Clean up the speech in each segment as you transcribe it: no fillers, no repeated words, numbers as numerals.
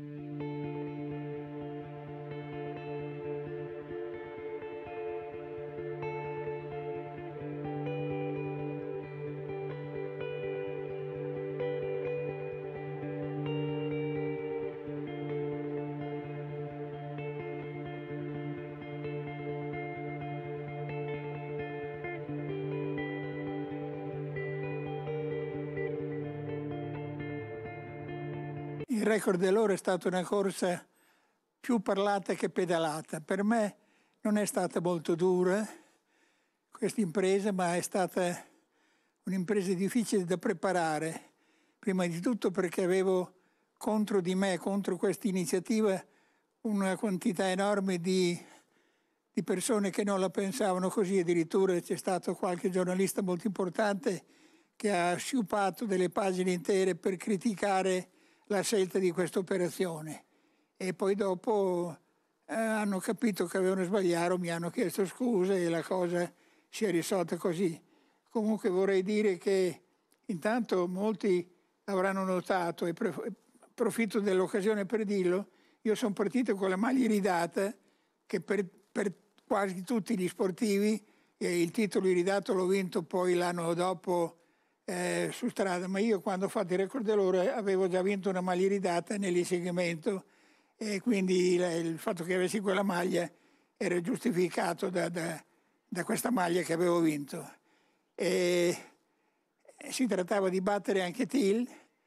Il record dell'ora è stata una corsa più parlata che pedalata. Per me non è stata molto dura questa impresa, ma è stata un'impresa difficile da preparare. Prima di tutto perché avevo contro di me, contro questa iniziativa, una quantità enorme di persone che non la pensavano così. Addirittura c'è stato qualche giornalista molto importante che ha sciupato delle pagine intere per criticare la scelta di questa operazione, e poi dopo hanno capito che avevano sbagliato, mi hanno chiesto scuse e la cosa si è risolta così. Comunque vorrei dire che intanto molti avranno notato, e approfitto dell'occasione per dirlo, io sono partito con la maglia iridata, che per quasi tutti gli sportivi, il titolo iridato l'ho vinto poi l'anno dopo su strada, ma io quando ho fatto il record dell'ora avevo già vinto una maglia iridata nell'inseguimento, e quindi il fatto che avessi quella maglia era giustificato da questa maglia che avevo vinto. E si trattava di battere anche Thiel,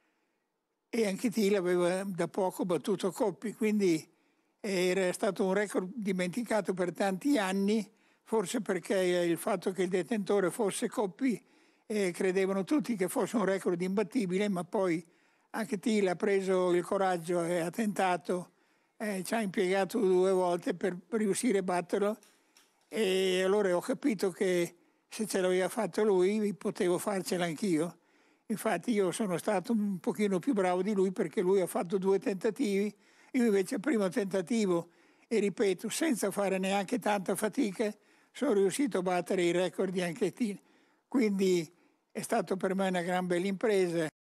e anche Thiel aveva da poco battuto Coppi, quindi era stato un record dimenticato per tanti anni, forse perché il fatto che il detentore fosse Coppi credevano tutti che fosse un record imbattibile, ma poi anche Thiel ha preso il coraggio e ha tentato, ci ha impiegato 2 volte per riuscire a batterlo, e allora ho capito che se ce l'aveva fatto lui potevo farcela anch'io. Infatti io sono stato un pochino più bravo di lui, perché lui ha fatto 2 tentativi, io invece al primo tentativo, e ripeto, senza fare neanche tanta fatica, sono riuscito a battere i record di anche Thiel. Quindi è stato per me una gran bella impresa.